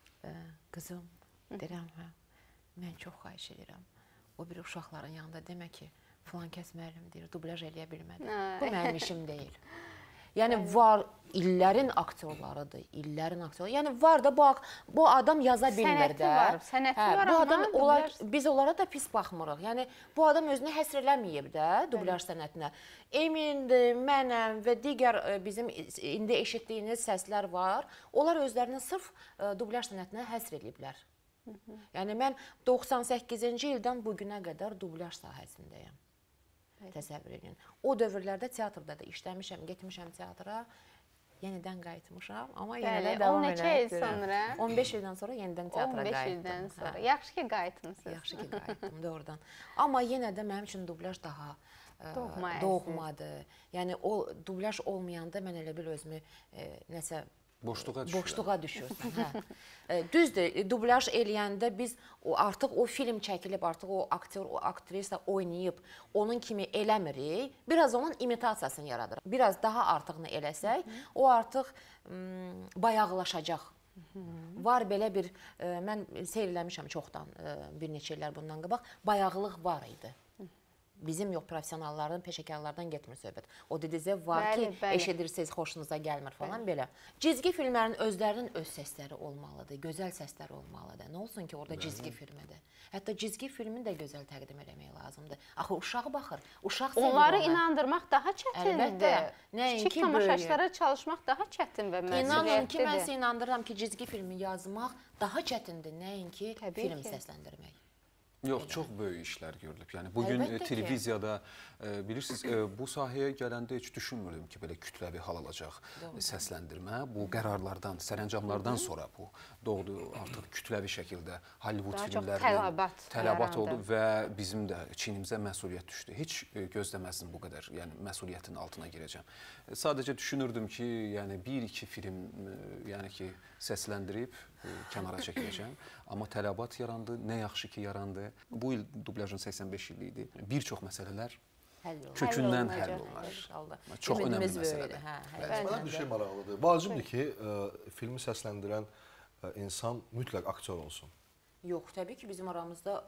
qızım, deyirəm, mən çox xahiş edirəm. O bir uşaqların yanında demə ki, filan kəs müəllim deyir, dublyaj eləyə bilmədi. Bu mənim işim deyil. Yəni, var, illərin aktyorlarıdır, illərin aktyorları. Yəni, var da, bu adam yaza bilmir də. Sənəti var, amma biz onlara da pis baxmırıq. Yəni, bu adam özünü həsr eləməyib də dublyaj sənətinə. Emindir, mənəm və digər bizim indi eşitdiyiniz səslər var. Onlar özlərini sırf dublyaj sənətinə həsr eləyiblər. Yəni, mən 98-ci ildən bugünə qədər dublyaj sahəsindəyəm. Təsəvvür edin. O dövrlərdə teatrda da işləmişəm, getmişəm teatra, yenidən qayıtmışam, amma yenidən davam edirəm. 12 il sonra? 15 ildən sonra yenidən teatra qayıtdım. 15 ildən sonra. Yaxşı ki, qayıtmısınız. Yaxşı ki, qayıtdım, doğrudan. Amma yenə də mənim üçün dublyaj daha doğmadır. Yəni, o dublyaj olmayanda mən elə bil özümü nəsə boşluğa düşürsən. Düzdür, dublyaj eləyəndə biz artıq o film çəkilib, artıq o aktyor, o aktrisa oynayıb, onun kimi eləmirik. Biraz onun imitasiyasını yaradırıq. Biraz daha artıqını eləsək, o artıq bayaqlaşacaq. Var belə bir, mən seyr eləmişəm çoxdan, bir neçə illər bundan qabaq, bayaqlıq var idi. Bizim yox, professionalların, peşəkarlardan getmir söhbət. O dedizə var ki, eşidirsiniz, xoşunuza gəlmir falan belə. Cizgi filmlərin özlərinin öz səsləri olmalıdır, gözəl səsləri olmalıdır. Nə olsun ki, orada cizgi filmidir. Hətta cizgi filmini də gözəl təqdim eləmək lazımdır. Axı, uşaq baxır, uşaq sevir ona. Onları inandırmaq daha çətindir. Kiçik tamaşaçılara çalışmaq daha çətin və məsuliyyətlidir. İnanın ki, mən sizə inandırıram ki, cizgi filmi yazmaq daha çətindir, nəinki film səsləndirmək. Yox, çox böyük işlər görülüb. Yəni, bugün televiziyada, bilirsiniz, bu sahəyə gələndə heç düşünmürdüm ki, belə kütləvi hal alacaq səsləndirmə. Bu qərarlardan, sərəncamlardan sonra bu doğdu artıq kütləvi şəkildə Hollywood filmlərinin tələbat oldu və bizim də çiynimizə məsuliyyət düşdü. Heç gözləməzdim bu qədər, yəni məsuliyyətin altına girəcəm. Sadəcə düşünürdüm ki, yəni bir-iki film, yəni ki, səsləndirib kənara çəkiləcəm. Amma tələbat yarandı, nə yaxşı ki, yarandı. Bu il dublyajın 85 illiyi idi. Bir çox məsələlər kökündən həll olunur. Çox önəmli məsələdir. Mənə bir şey maraqlıdır. Vacibdir ki, filmi səsləndirən insan mütləq aktyor olsun. Yox, təbii ki, bizim aramızda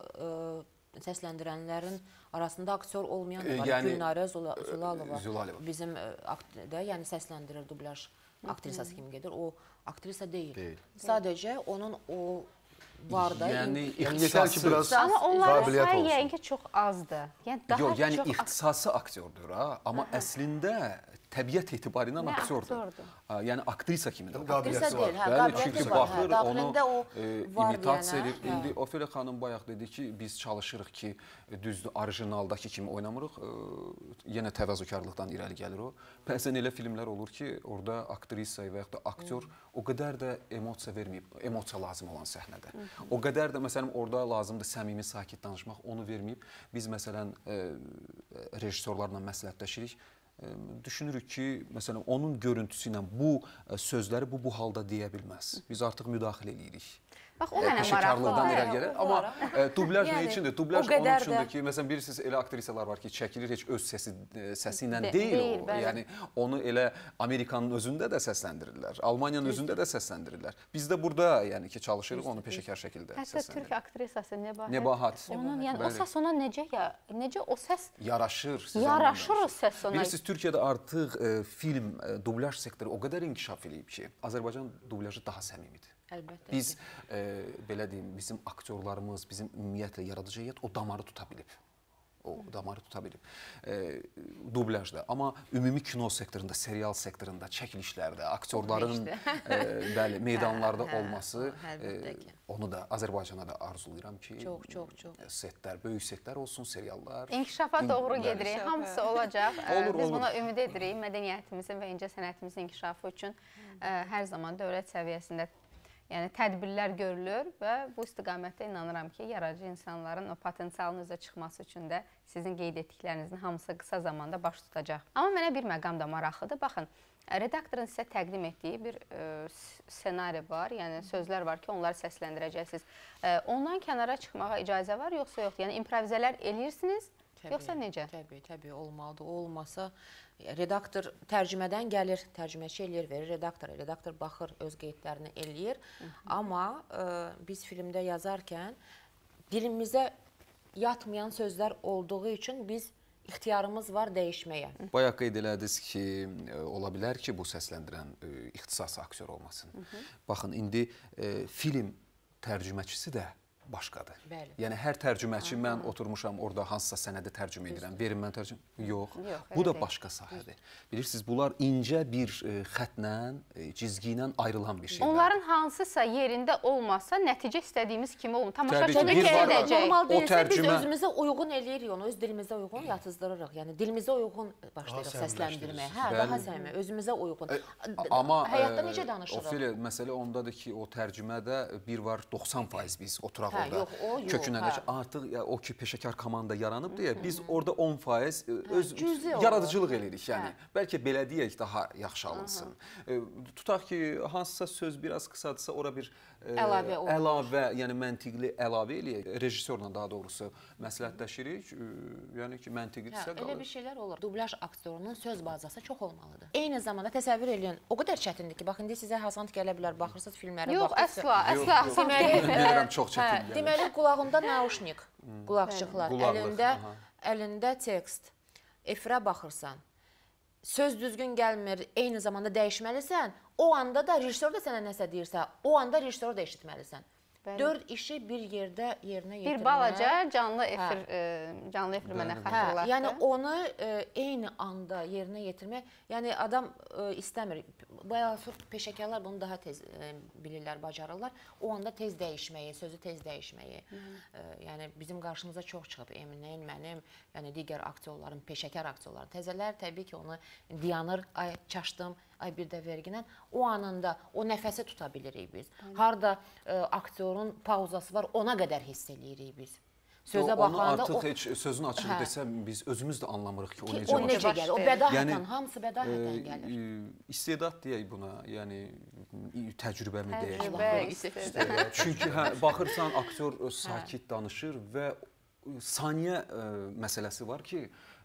səsləndirənlərin arasında aktyor olmayan da var. Gülnarə Zulalova bizim yəni səsləndirir, dublyaj aktrisası kimi gedir. O aktrisa deyil. Sadəcə onun o var da. Yəni ixtisası biraz amma onların sayı yəqin ki, çox azdır. Yəni ixtisası aktyordur, amma əslində təbiət etibarilə aktyordur. Yəni aktrisa kimidir. Aktrisa deyil, çünki baxır, onu imitasiya edir. İndi Ofelia xanım bayaq dedi ki, biz çalışırıq ki, düzdür, orijinaldakı kimi oynamırıq. Yenə təvazökarlıqdan irəli gəlir o. Bəzən elə filmlər olur ki, orada aktrisa və yaxud da aktyor o qədər də emosiya verməyib, emosiya lazım olan səhnədə. O qədər də, məsələn, orada lazımdır səmimi, sakit danışmaq, onu verməyib. Biz, məsələn, rejissorlarla məsləhətləşirik. Düşünürük ki, məsələn, onun görüntüsü ilə bu sözləri bu halda deyə bilməz. Biz artıq müdaxilə edirik. Bax, o mənə peşəkarlıqdan maraqlıdır. irəli gəlir. Amma dublyaj nə Yəni, üçündür? o Dublyaj onun qədər də- üçündür ki, məsələn bilirsiniz elə aktrisalar var ki, çəkilir heç öz səsi ilə deyil deyil, o. bəli. Yəni onu elə Amerikanın özündə də səsləndirirlər, Almaniyanın özündə də səsləndirirlər. Biz də burada yəni ki, çalışırıq onu peşəkar şəkildə Hətta türk səsləndirək. aktrisası Nebahat. Onun yəni o Bəli. səs ona necə o səs Yaraşır. siz yaraşır o anlamışsınız. səs ona. Bilirsiniz, Türkiyədə artıq film, dublyaj sektoru o qədər inkişaf edib ki, Azərbaycan dublyajı daha səmimidir. Əlbəttə. Biz belə deyim, bizim aktyorlarımız, bizim ümumiyyətlə yaradıcı heyət o damarı tuta bilib. O damarı tuta bilib. Dublyajda, amma ümumi kino sektorunda, serial sektorunda, çəkilişlərdə, aktyorların bəli, meydanlarda olması, əlbəttə ki. onu da Azərbaycana da arzulayıram ki, Çox. setlər, böyük setlər olsun, seriallar. İnkişafa doğru Bəli. gedirik. Hamısı olacaq. Olur, Biz olur. buna ümid edirik. Mədəniyyətimizin və incə sənətimizin inkişafı üçün hər zaman dövlət səviyyəsində yəni tədbirlər görülür və bu istiqamətdə inanıram ki, yaradıcı insanların o potensialın üzə çıxması üçün də sizin qeyd etdiklərinizin hamısı qısa zamanda baş tutacaq. Amma mənə bir məqam da maraqlıdır. Baxın, redaktorun sizə təqdim etdiyi bir ssenari var, yəni sözlər var ki, onları səsləndirəcəksiniz. Ondan kənara çıxmağa icazə var, yoxsa yox? Yəni improvizələr eləyirsiniz, yoxsa necə? Təbii, olmalıdır. O olmasa redaktor tərcümədən gəlir, tərcüməçi eləyir, verir redaktora. Redaktor baxır, öz qeydlərini eləyir. Amma biz filmdə yazarkən dilimizə yatmayan sözlər olduğu üçün biz ixtiyarımız var dəyişməyə. Bayaq qeyd elədiniz ki, ola bilər ki, bu səsləndirən ixtisas aktyor olmasın. Baxın, indi film tərcüməçisi də başqadır. Bəli. Yəni hər tərcüməçi mən oturmuşam orada hansısa sənədi tərcümə edirəm, verin mən tərcümə. Yox. Yox, Bu da elə başqa sahədir. Bilirsiniz, bunlar incə bir xətlə, cizgi ilə ayrılan bir şeylər. Onların hansısa yerində olmasa nəticə istədiyimiz kimi olmur. Tamaşaçı Təbii ki, bir var- edəcək. Normal O deyilsə biz tərcümə- özümüzə uyğun eləyirik onu, öz dilimizə uyğun yatızdırırıq. Yəni dilimizə uyğun başlayırıq səsləndirməyə. Hə, Bəli. daha səmimi, özümüzə uyğun. Amma həyatda necə danışırıq? Ophelia, məsələ ondadır ki, o tərcümədə bir var 90% biz oturaq Hə, orada. yox, o yox, Kökünə hə. artıq o ki peşəkar komanda yaranıb deyə biz orada 10% öz cüzi olur. yaradıcılıq eləyirik. Yəni bəlkə belə deyək daha yaxşı alınsın. Tutaq ki, hansısa söz biraz qısadırsa ora bir Əlavə olur. əlavə, yəni məntiqli əlavə eləyək. Rejissorla daha doğrusu məsləhətləşirik. Yəni ki, məntiqidirsə Elə qalır. bir şeylər olur. Dublyaj aktyorunun söz bazası çox olmalıdır. Eyni zamanda təsəvvür eləyin, o qədər çətindir ki, bax indi sizə hasant gələ bilər, baxırsınız filmlərə, Yox, baxırsınız. əsla. Bilirəm, çox çətin gəlir. Deməli qulağında naushnik, qulaqçıqlar, Qulaqlıq, əlində tekst. Efirə baxırsan. Söz düzgün gəlmir, eyni zamanda dəyişməlisən. O anda da rejissor da sənə nəsə deyirsə, o anda rejissoru da eşitməlisən. Bəli. 4 işi bir yerdə yerinə yetirmək. Bir balaca canlı efir mənə xatırlatdı. Yəni onu eyni anda yerinə yetirmək, yəni adam istəmir. Bayaq peşəkarlar bunu daha tez bilirlər, bacarırlar. O anda tez dəyişməyi, sözü tez dəyişməyi. Yəni bizim qarşımıza çox çıxıb Eminin, mənim, yəni digər aktyorların, peşəkar aktyorların. Təzələr təbii ki, onu dayanır, ay çaşdım, ay bir də verginən. O anında o nəfəsi tuta bilirik biz. Harda aktyorun pauzası var, ona qədər hiss eləyirik biz. Sözə Onu baxanda artıq heç sözün açığı desəm biz özümüz də anlamırıq ki, o necə o necə başlayır. gəlir? O bədahətən, Yəni, hamısı bədahətən gəlir. İstedad deyək buna, yəni təcrübəmi deyək. Təcrübə, Çünki hə, baxırsan aktyor sakit danışır və saniyə məsələsi var ki,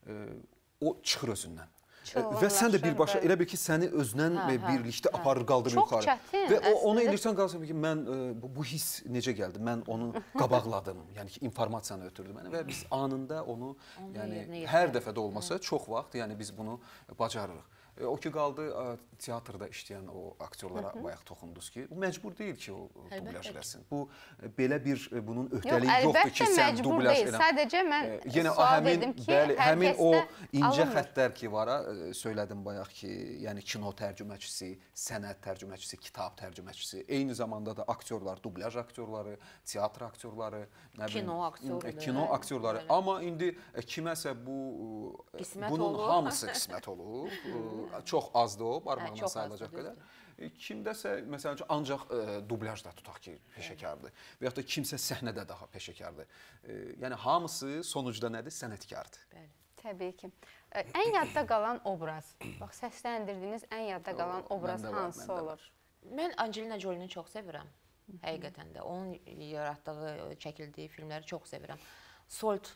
o çıxır özündən. Və sən də birbaşa elə bil ki, səni özünən birlikdə aparır, qaldırır Çox yuxarı. çətin, Və onu əslində. eləyirsən qalsın ki, mən bu hiss necə gəldi? Mən onu qabaqladım. Yəni ki, informasiyanı ötürdü mənə və biz anında onu yəni hər dəfə də olmasa çox vaxt yəni biz bunu bacarırıq. O ki qaldı teatrda işləyən o aktyorlara bayaq toxundunuz ki, o məcbur deyil ki, o dublyaj eləsin. Bu belə bir bunun öhdəliyi yoxdur ki, sən dublyaj elə. Sadəcə mən yenə sual dedim ki, hər həmin o kəsdə incə alınmır. xəttlər ki var, söylədim bayaq ki, yəni kino tərcüməçisi, sənət tərcüməçisi, kitab tərcüməçisi, eyni zamanda da aktyorlar, dublyaj aktyorları, teatr aktyorları, nə bilim, Kino aktyorudur. kino aktyorları. Amma indi kiməsə bunun hamısı qismət olur. Çox azdır o, barmağına sayılacaq qədər. Kimdəsə, məsələn, ancaq dublyajda tutaq ki, peşəkardır. Və yaxud da kimsə səhnədə daha peşəkardır. Yəni, hamısı sonucda nədir? Sənətkardır. Təbii ki. Ən yadda qalan obraz, bax, səsləndirdiyiniz ən yadda qalan obraz Məndə var, hansı məndə olur? Mən Angelina Jolie'ni çox sevirəm. Həqiqətən də onun yaratdığı, çəkildiyi filmləri çox sevirəm. Salt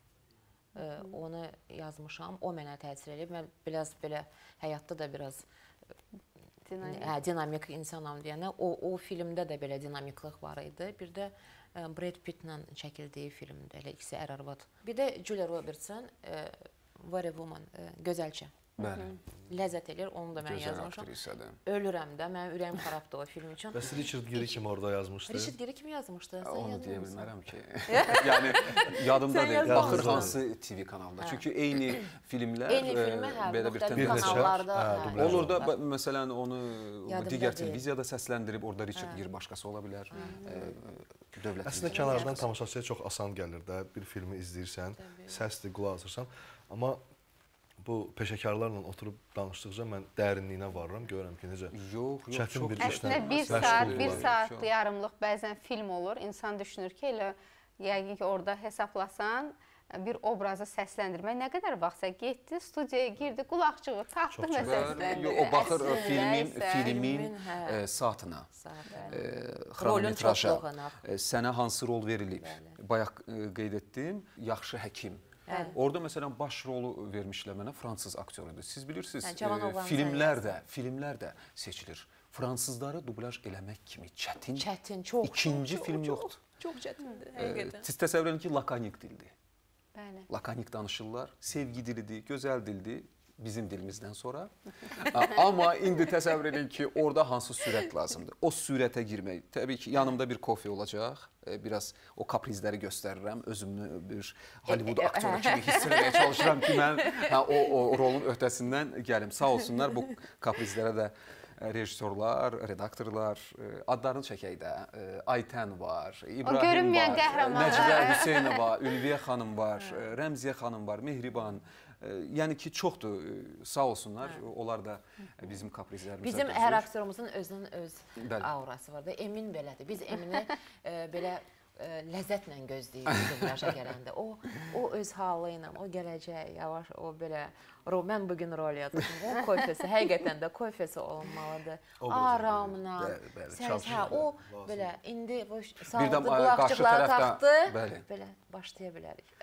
onu yazmışam. O mənə təsir edib. Mən biraz belə həyatda da biraz dinamik insanam deyənə o filmdə də belə dinamiklıq var idi. Bir də Brad Pittlə çəkildiyi filmdə elə ikisi ər-arvad. Bir də Julia Robertson Where a Woman, Gözəlçə. Bəli. Ləzzət eləyir, onu da mən yazmışam. Ölürəm də, mənim ürəyim xarabdır o film üçün. Bəs Richard Gere kimi orada yazmışdı? Richard Gere kimi yazmışdı? Onu deyə bilmərəm ki. Yəni yadımda deyil. Baxır hansı TV kanalında. Çünki eyni filmlər belə bir kanallarda olur da məsələn onu digər televiziyada səsləndirib orada Richard Gere başqası ola bilər. Dövlət. Əslində kənardan tamaşaçıya çox asan gəlir də. Bir filmi izləyirsən, səsdir, qulaq asırsan. Amma bu peşəkarlarla oturub danışdıqca mən dərinliyinə varıram, görürəm ki, necə çətin bir işlə əslində bir saat yarımlıq bəzən film olur. İnsan düşünür ki, elə yəqin ki, orada hesaplasan, bir obrazı səsləndirmək nə qədər vaxtsa getdi, studiyaya girdi, qulaqçığı taxtı və səsləndirdi. O baxır filmin saatına, xronometraja, sənə hansı rol verilib. Bayaq qeyd etdim, yaxşı həkim. Orada məsələn baş rolu vermişlər mənə fransız aktyorudur. Siz bilirsiniz, filmlər də seçilir. Fransızları dublaj eləmək kimi çətin. Çətin, çox. İkinci film yoxdur. Çox çətindir, həqiqətən. Siz təsəvvür edin ki, lakanik dildir. Bəli. Lakanik danışırlar, sevgi dilidir, gözəl dildir. Bizim dilimizdən sonra. Amma indi təsəvvür edin ki, orada hansı sürət lazımdır. O sürətə girmək. Təbii ki, yanımda bir kofe olacaq. Biraz o kaprizləri göstərirəm. Özümü bir Hollywood aktyoru kimi hiss etməyə çalışıram ki, mən o rolun öhdəsindən gəlim. Sağ olsunlar bu kaprizlərə də rejissorlar, redaktorlar, adlarını çəkək də. Aytən var, İbrahim var, Nəcibə Hüseynova, Ülviyə xanım var, Rəmziyə xanım var, Mehriban. Yəni ki, çoxdur, sağ olsunlar, onlar da bizim kaprizlərimizə Bizim hər aktyorumuzun özünün öz aurası var da, Emin belədir. Biz Emini belə ləzzətlə gözləyirik dublaja gələndə. O öz halı ilə, o gələcək, yavaş, o belə, mən bugün rol yazmışım, o kofesi, həqiqətən də kofesi olmalıdır. Aramla, o belə, indi sağlıqlı qulaqçıqları taxtı, belə başlaya bilərik.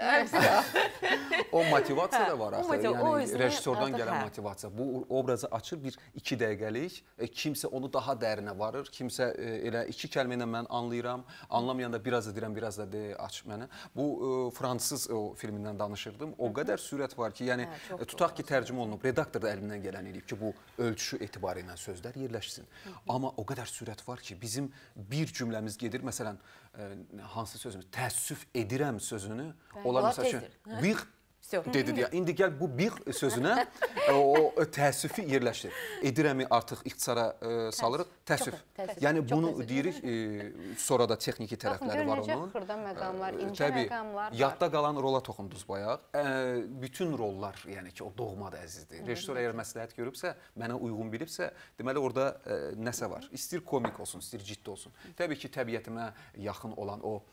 O motivasiya da var axı, yəni rejissordan gələn motivasiya. Bu obrazı açır, bir 2 dəqiqəlik, kimsə onu daha dərinə varır, kimsə elə 2 kəlmə ilə mən anlayıram, anlamayanda biraz da deyirəm, biraz da aç mənə. Bu fransız filmindən danışırdım, o qədər sürət var ki, yəni tutaq ki, tərcümə olunub, redaktor da əlindən gələn eləyib ki, bu ölçü etibarı ilə sözlər yerləşsin. Amma o qədər sürət var ki, bizim bir cümləmiz gedir, məsələn, hansı sözümüz, təəssüf edirəm sözünü, onlar məsəl üçün, bir dedi deyə. İndi gəl bu bir sözünə o təəssüfü yerləşdir. Edirəmi artıq ixtisara salırıq, təəssüf. Yəni bunu deyirik, sonra da texniki tərəfləri var onun. Necə xırda məqamlar, incə məqamlar var. Yadda qalan rola toxundunuz bayaq. Bütün rollar, yəni ki, o doğma da əzizdir. Rejissor əgər məsləhət görübsə, mənə uyğun bilibsə, deməli orada nəsə var. İstir komik olsun, istir ciddi olsun. Təbii ki, təbiətimə yaxın olan o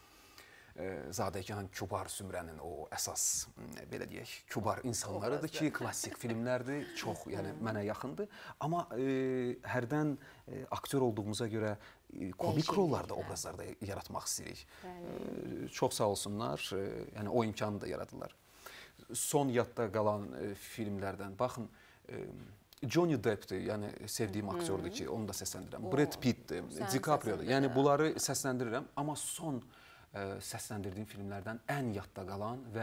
zadəgan kübar zümrənin o əsas, belə deyək, kübar insanlarıdır ki, klassik filmlərdir, çox, yəni mənə yaxındır. Amma hərdən aktyor olduğumuza görə komik rollarda, obrazlarda yaratmaq istəyirik. Çox sağ olsunlar, yəni o imkanı da yaradılar. Son yadda qalan filmlərdən, baxın, Johnny Depp'dir, yəni sevdiyim aktyordur ki, onu da səsləndirirəm. Brad Pitt'dir, DiCaprio'dur, yəni bunları səsləndirirəm, amma son səsləndirdiyim filmlərdən ən yadda qalan və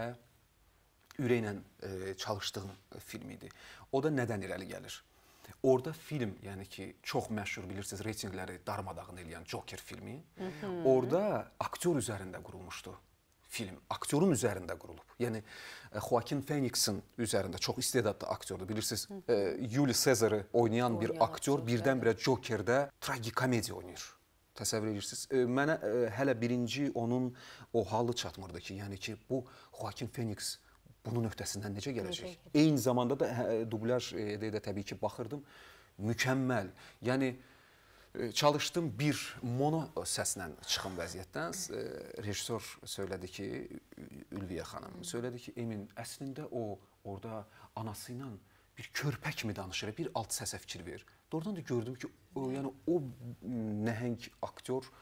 ürəklə çalışdığım film idi. O da nədən irəli gəlir? Orada film, yəni ki, çox məşhur, bilirsiniz, reytingləri darmadağın eləyən Joker filmi, orada aktyor üzərində qurulmuşdu film. Aktyorun üzərində qurulub. Yəni, Joaquin Phoenix'in üzərində çox istedadlı aktyordur. Bilirsiniz, Julius Caesar'ı oynayan bir aktyor birdən-birə Joker'də tragikomediya oynayır. Təsəvvür edirsiniz. Mənə hələ birinci onun o halı çatmırdı ki, yəni ki, bu Joaquin Phoenix bunun öhdəsindən necə gələcək? Eyni zamanda da dublyaj edə təbii ki, baxırdım, mükəmməl. Yəni, çalışdım bir mono səslə çıxım vəziyyətdən. Rejissor söylədi ki, Ülviyə xanım, söylədi ki, Emin, əslində o orada anası ilə bir körpə kimi danışır, bir alt səsə fikir verir. Doğrudan da gördüm ki, yəni o nəhəng aktyor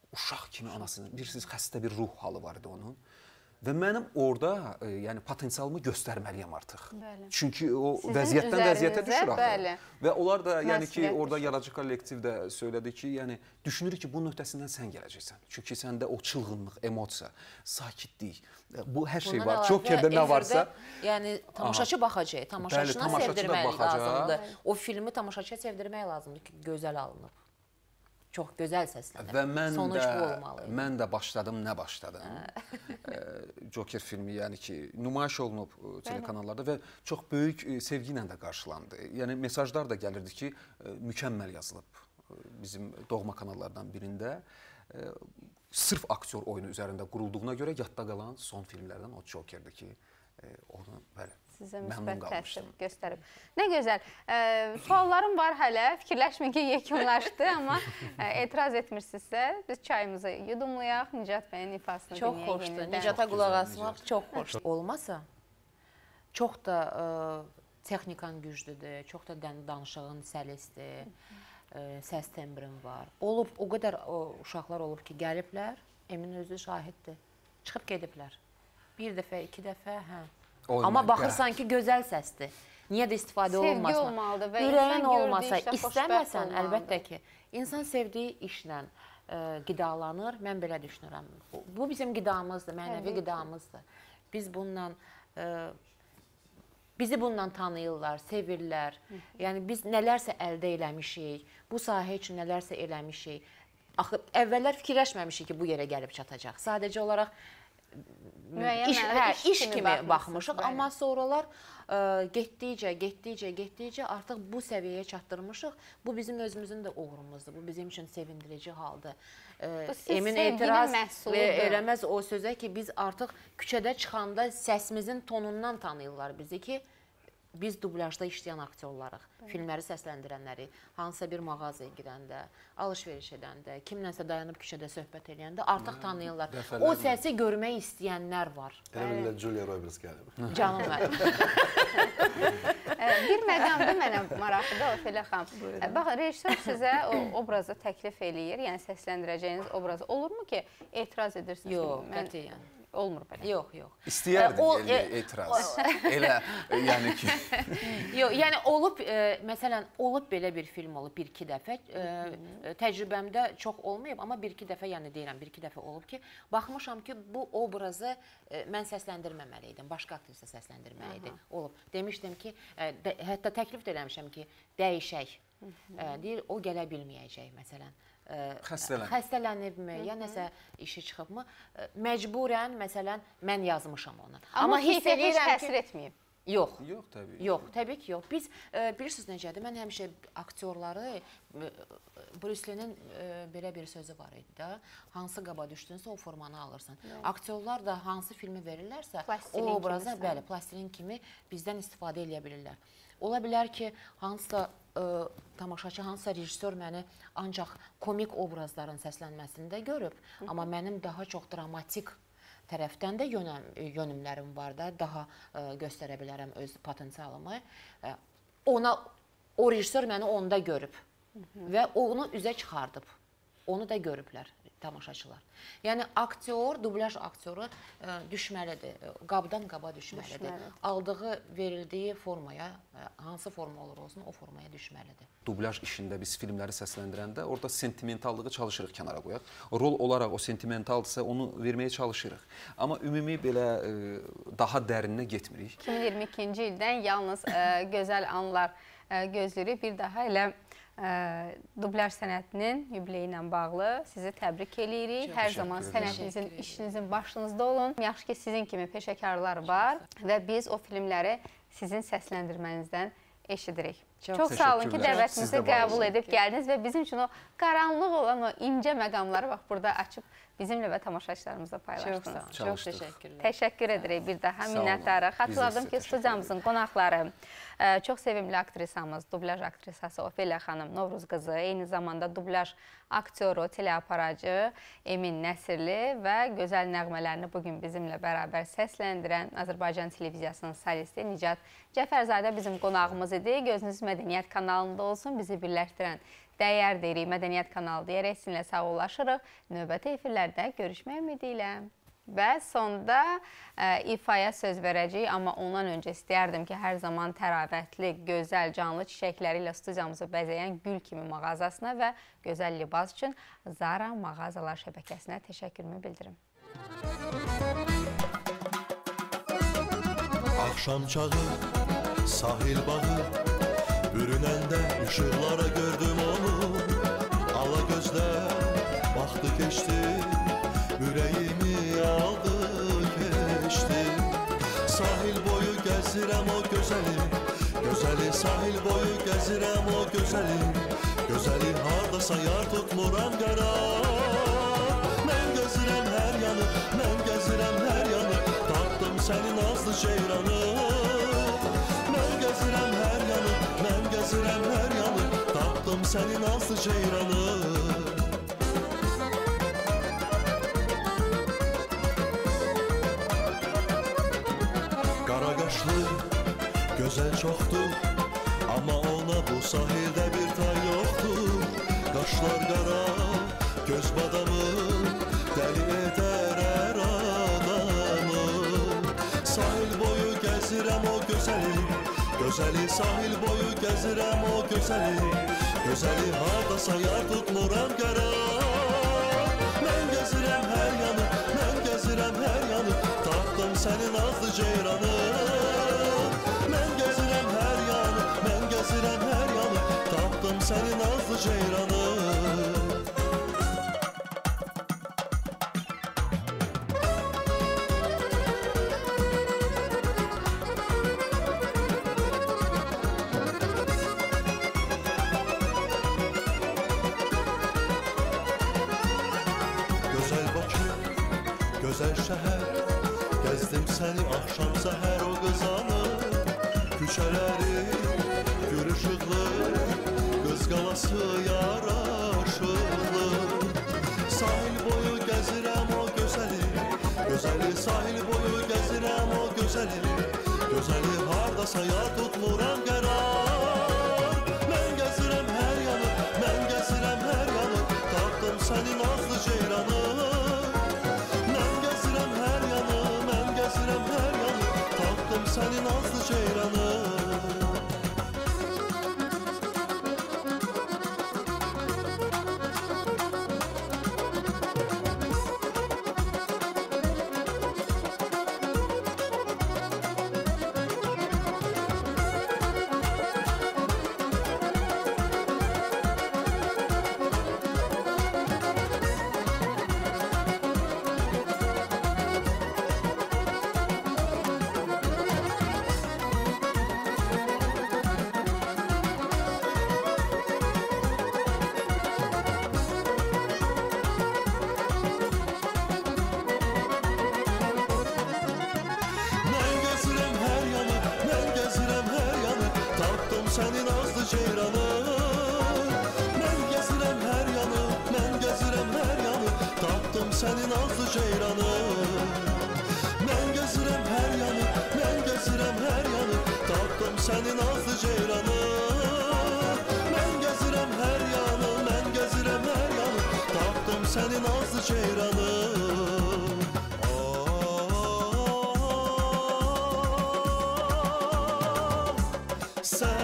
uşaq kimi anasını, bilirsiniz, xəstə bir ruh halı var idi onun. Və mənim orada yəni potensialımı göstərməliyəm artıq. Bəli. Çünki o Sizin vəziyyətdən vəziyyətə üzərinizə, düşür bəli, axı. Və onlar da yəni ki, məsuliyyət orada düşür. yaradıcı kollektiv də söylədi ki, yəni düşünür ki, bunun öhdəsindən sən gələcəksən. Çünki səndə o çılğınlıq, emosiya, sakitlik, bu hər şey var. Jokerdə nə varsa, yəni tamaşaçı baxacaq, tamaşaçına tamaşaçı da sevdirmək baxacaq. lazımdır. O filmi tamaşaçıya sevdirmək lazımdır ki, gözəl alınıb. Çox gözəl səslənib. və Sonuç bu olmalı. mən də başladım, nə başladım? Joker filmi, yəni ki, nümayiş olunub telekanallarda və çox böyük sevgi ilə də qarşılandı. Yəni mesajlar da gəlirdi ki, mükəmməl yazılıb bizim doğma kanallardan birində. Sırf aktyor oyunu üzərində qurulduğuna görə yadda qalan son filmlərdən o Jokerdir ki, onu bəli. Sizə Məmnun müsbət təsir qalmışdım. göstərib. Nə gözəl. Suallarım var hələ. Fikirləşməyin ki, yekunlaşdı, amma etiraz etmirsinizsə, biz çayımızı yudumlayaq, Nicat bəyin ifasını Çox dinləyək xoşdur. yenidən. Nicata Çox qulaq gözəl, asmaq Nicat. çox xoşdur. Olmasa, çox da texnikan güclüdür, çox da danışığın səlisdir, səs tembrin var. Olub, o qədər uşaqlar olub ki, gəliblər, Emin özü şahiddir, çıxıb gediblər. Bir dəfə, iki dəfə, hə. Amma baxırsan ki, gözəl səsdir. Niyə də istifadə Sevgi olmasın? olmalıdır və Ürəyin insan gördüyü olmasa, işdə xoşbəxt istəməsən, olmalıdır. əlbəttə ki, insan sevdiyi işlə qidalanır. Mən belə düşünürəm. Bu bizim qidamızdır, mənəvi qidamızdır. Biz bununla bizi bununla tanıyırlar, sevirlər. Yəni biz nələrsə əldə eləmişik, bu sahə üçün nələrsə eləmişik. Axı əvvəllər fikirləşməmişik ki, bu yerə gəlib çatacaq. Sadəcə olaraq Müəyyən iş, mənada iş kimi baxmışıq, bəli. amma sonralar getdikcə artıq bu səviyyəyə çatdırmışıq. Bu bizim özümüzün də uğurumuzdur. Bu bizim üçün sevindirici haldır. Emin sevginin etiraz məhsuludur. eləməz o sözə ki, biz artıq küçədə çıxanda səsimizin tonundan tanıyırlar bizi ki, biz dublyajda işləyən aktyorlarıq. Filmləri səsləndirənləri, hansısa bir mağazaya girəndə, alış-veriş edəndə, kimlənsə dayanıb küçədə söhbət edəndə artıq tanıyırlar. O səsi görmək istəyənlər var. Elə bilirlər Julia Roberts gəlib. Canım mənim. Bir məqamda mənə maraqlıdır, Ofelia xanım. Baxın, rejissor sizə o obrazı təklif eləyir, yəni səsləndirəcəyiniz obrazı. Olurmu ki, etiraz edirsiniz? Yox, qətiyyən. Olmur belə. Yox, yox. İstəyərdim etiraz. Elə, yəni ki. Yox, yəni olub, məsələn, olub belə bir film olub bir-iki dəfə. Təcrübəmdə çox olmayıb, amma bir-iki dəfə, yəni deyirəm, bir-iki dəfə olub ki, baxmışam ki, bu obrazı mən səsləndirməməliydim, başqa aktrisa səsləndirməliydi. Olub. Demişdim ki, hətta təklif də eləmişəm ki, dəyişək. Deyir, o gələ bilməyəcək, məsələn. Xəstələnibmi, ya nəsə işi çıxıbmı? Məcburən, məsələn, mən yazmışam onu. Amma hiss edirəm ki, təsir etməyib. Yox. Yox, təbii. Yox, təbii ki, yox. Biz bilirsiniz necədir? Mən həmişə aktyorları Bruce Lee-nin belə bir sözü var idi də. Hansı qaba düşdünsə o formanı alırsan. Aktyorlar da hansı filmi verirlərsə, o obraza, bəli, plastilin kimi bizdən istifadə edə bilirlər. Ola bilər ki, hansısa tamaşaçı, hansısa rejissor məni ancaq komik obrazların səslənməsində görüb, amma mənim daha çox dramatik tərəfdən də yönümlərim var da, daha göstərə bilərəm öz potensialımı. O rejissor məni onda görüb və onu üzə çıxardıb. Onu da görüblər tamaşaçılar. Yəni aktyor, dublyaj aktyoru düşməlidir, qabdan qaba düşməlidir. Aldığı, verildiyi formaya, hansı forma olur olsun, o formaya düşməlidir. Dublyaj işində biz filmləri səsləndirəndə orada sentimentallığı çalışırıq kənara qoyaq. Rol olaraq o sentimentaldırsa onu verməyə çalışırıq. Amma ümumi belə daha dərinə getmirik. 2022-ci ildən yalnız gözəl anlar gözləyirik. Bir daha elə dublyaj sənətinin yubileyi ilə bağlı sizi təbrik eləyirik. Hər zaman sənətinizin, işinizin başınızda olun. Yaxşı ki, sizin kimi peşəkarlar var və biz o filmləri sizin səsləndirmənizdən eşidirik. Çox sağ olun ki, dəvətimizi qəbul edib gəldiniz və bizim üçün o qaranlıq olan o incə məqamları bax burada açıb bizimlə və tamaşaçılarımızla paylaşdınız. Çox təşəkkürlər. Təşəkkür edirik bir daha, minnətdarıq. Xatırladım ki, studiyamızın qonaqları çox sevimli aktrisamız, dublyaj aktrisası Ofelia xanım Novruz qızı, eyni zamanda dublyaj aktyoru, teleaparacı Emin Nəsirli və gözəl nəğmələrini bugün bizimlə bərabər səsləndirən Azərbaycan televiziyasının solisti Nicat Cəfərzadə bizim qonağımız idi. Gözünüz Mədəniyyət kanalında olsun, bizi birləşdirən dəyər deyirik, Mədəniyyət kanalı deyərək sizinlə sağollaşırıq. Növbəti efirlərdə görüşmək ümidi ilə. Və sonda İFA-ya söz verəcəyik, amma ondan öncə istəyərdim ki, hər zaman təravətli, gözəl, canlı çiçəkləri ilə studiyamızı bəzəyən Gül kimi mağazasına və gözəl libas üçün Zara mağazalar şəbəkəsinə təşəkkürümü bildirim. Axşam çağı, sahil bağı, bürünəndə işıqlara gördüm onu. Ala gözlər, baxdı keçdi, ürəyimi aldı keçdi. Sahil boyu gəzirəm o gözəli, gözəli sahil boyu gəzirəm o gözəli. Gözəli hardasa yar tutmuram qərar. Mən gəzirəm hər yanı, mən gəzirəm hər yanı, tapdım səni nazlı ceyranı. Mən gəzirəm hər yanı, mən gəzirəm hər yanı, tapdım səni nazlı ceyranı. Gözəl çoxdur, amma ona bu sahildə bir tay yoxdur. Qaşlar qara, göz badamı, dəli edər hər adamı. Sahil boyu gəzirəm o gözəli, gözəli sahil boyu gəzirəm o gözəli. Gözəli hardasa yar tutmuram qərar. Mən gəzirəm hər yanı, mən gəzirəm hər yanı, tapdım səni nazlı ceyranı. Gəzirəm hər yanı, tapdım səni nazlı ceyranı. Gözəl Bakı, gözəl şəhər, gəzdim səni axşam səhər o qızanı. Küçələri işıqlı, qız qalası yaraşıqlı. Sahil boyu gəzirəm o gözəli, gözəli sahil boyu gəzirəm o gözəli. Gözəli hardasa yar tutmuram qərar. Mən gəzirəm hər yanı, mən gəzirəm hər yanı, tapdım səni nazlı ceyranı. Mən gəzirəm hər yanı, mən gəzirəm hər yanı, tapdım səni nazlı ceyranı. Səni nazlı ceyranı. Mən gəzirəm hər yanı, mən gəzirəm hər yanı, tapdım səni nazlı ceyranı. Mən gəzirəm hər yanı, mən gəzirəm hər yanı, tapdım səni nazlı ceyranı. Mən gəzirəm hər yanı, mən gəzirəm hər yanı, tapdım səni nazlı ceyranı. Sən